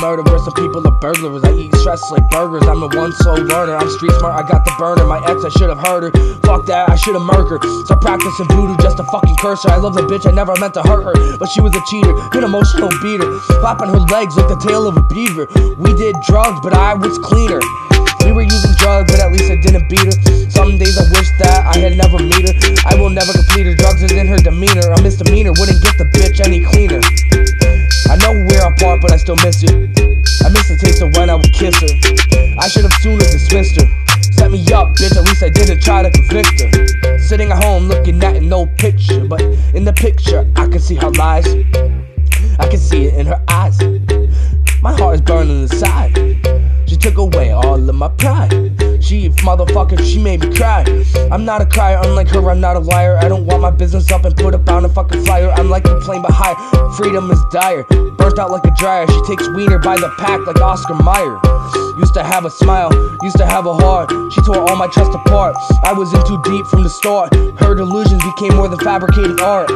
murder, where some people are burglars. I eat stress like burgers, I'm the one slow learner. I'm street smart, I got the burner. My ex, I should've heard her. Fuck that, I should've murked her. Start practicing voodoo just to fucking curse her. I love the bitch, I never meant to hurt her, but she was a cheater, an emotional beater, flapping her legs like the tail of a beaver. We did drugs, but I was cleaner. We were using drugs, but at least I didn't beat her. Some days I wish that I had never met her. I will never complete her, drugs is in her demeanor. A misdemeanor wouldn't get the bitch any cleaner. I know we're apart, but I still miss you. I miss the taste of when I would kiss her. I should've sooner dismissed her. Set me up, bitch, at least I didn't try to convict her. Sitting at home looking at an old picture, but in the picture I can see her lies. I can see it in her eyes. My heart is burning inside. She took away all of my pride. She motherfucker, she made me cry. I'm not a crier, unlike her, I'm not a liar. I don't want my business up and put up on a fucking flyer. I'm like the plane but higher, freedom is dire. Burnt out like a dryer, she takes wiener by the pack like Oscar Mayer. Used to have a smile, used to have a heart. She tore all my trust apart. I was in too deep from the start. Her delusions became more than fabricated art.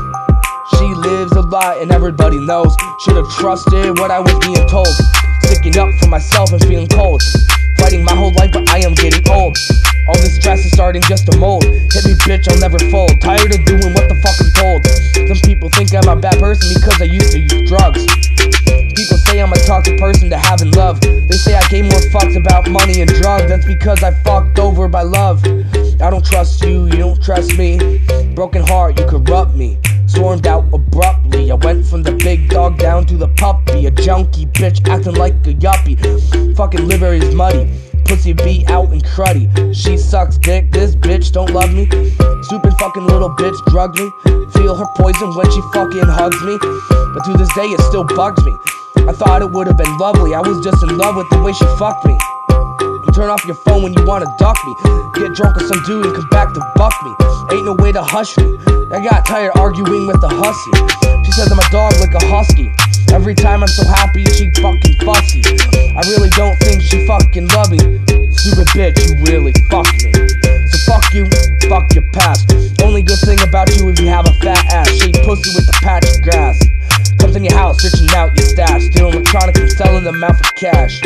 She lives a lie and everybody knows. Should've trusted what I was being told. Sticking up for myself and feeling cold. Fighting my whole life but I am getting old. All this stress is starting just to mold. Hit me bitch, I'll never fold. Tired of doing what the fuck I'm told. Some people think I'm a bad person because I used to use drugs. People say I'm a toxic person to have in love. They say I gave more fucks about money and drugs. That's because I fucked over by love. I don't trust you, you don't trust me. Broken heart, you corrupt me. Stormed out abruptly. I went from the big dog down to the puppy. A junkie bitch acting like a yuppie. Fucking liver is muddy. Pussy be out and cruddy. She sucks dick, this bitch don't love me. Stupid fucking little bitch drugged me. Feel her poison when she fucking hugs me. But to this day it still bugs me. I thought it would've been lovely. I was just in love with the way she fucked me. You turn off your phone when you wanna duck me. Get drunk with some dude and come back to buck me. Ain't no way to hush me. I got tired arguing with the hussy. She says I'm a dog like a husky. Every time I'm so happy, she fucking fussy. I really don't think she fucking love me. Stupid bitch, you really fucked me. So fuck you, fuck your past. Only good thing about you is you have a fat ass. Shaped pussy with a patch of grass. Comes in your house, searching out your stash. Stealing electronics and selling them out for cash.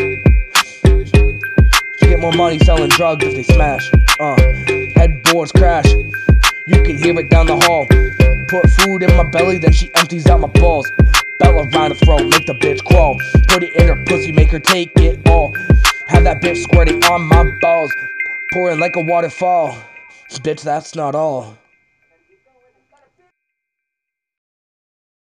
She get more money selling drugs if they smash. Headboards crash. You can hear it down the hall. Put food in my belly, then she empties out my balls. Belt around her throat, make the bitch crawl. Put it in her pussy, make her take it all. Have that bitch squirting on my balls. Pouring like a waterfall. Bitch, that's not all.